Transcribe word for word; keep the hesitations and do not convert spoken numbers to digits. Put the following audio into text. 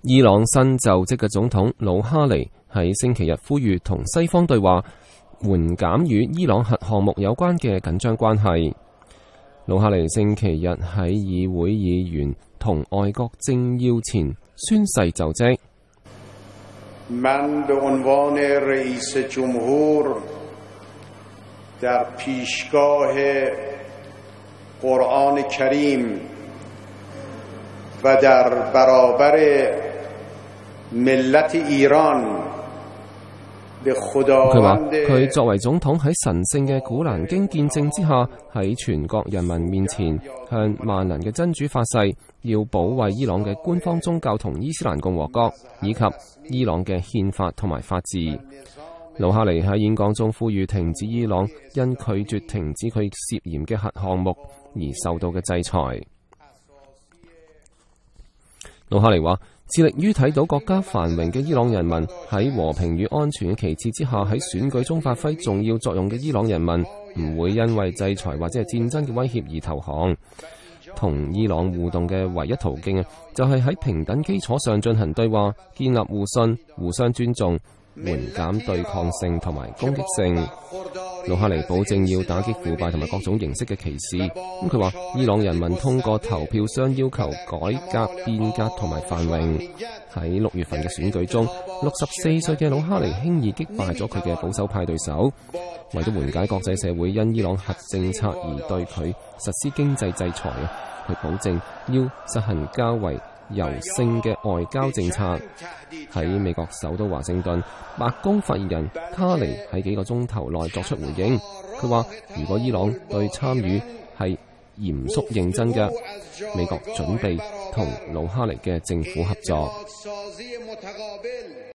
伊朗新就職嘅總統魯哈尼喺星期日呼籲同西方對話，緩減與伊朗核項目有關嘅緊張關係。魯哈尼星期日喺議會議員同外國政要前宣誓就職。 من به عنوان رئیس جمهور در پیشگاه قرآن کریم و در برابر ملت ایران به خداوند。 佢話佢作為總統喺神聖嘅古蘭經見證之下，喺全國人民面前向萬能嘅真主發誓，要保衛伊朗嘅官方宗教同伊斯蘭共和國，以及伊朗嘅憲法同埋法治。魯哈尼喺演講中呼籲停止伊朗因拒絕停止佢涉嫌嘅核項目而受到嘅制裁。魯哈尼話，致力於睇到國家繁榮嘅伊朗人民，喺和平與安全嘅旗幟之下，喺選舉中發揮重要作用嘅伊朗人民，唔會因為制裁或者係戰爭嘅威脅而投降。同伊朗互動嘅唯一途徑啊，就係喺平等基礎上進行對話，建立互信、互相尊重，緩減對抗性同埋攻擊性。魯哈尼保證要打擊腐敗同埋各種形式嘅歧視。咁佢話，伊朗人民通過投票箱要求改革、變革同埋繁榮。喺六月份嘅選舉中，六十四歲嘅魯哈尼輕易擊敗咗佢嘅保守派對手。為咗緩解國際社會因伊朗核政策而對佢實施經濟制裁啊，佢保證要實行較為柔性嘅外交政策。喺美國首都華盛頓，白宮發言人卡尼喺幾個鐘頭內作出回應。佢話，如果伊朗對參與係嚴肅認真嘅，美國準備同魯哈尼嘅政府合作。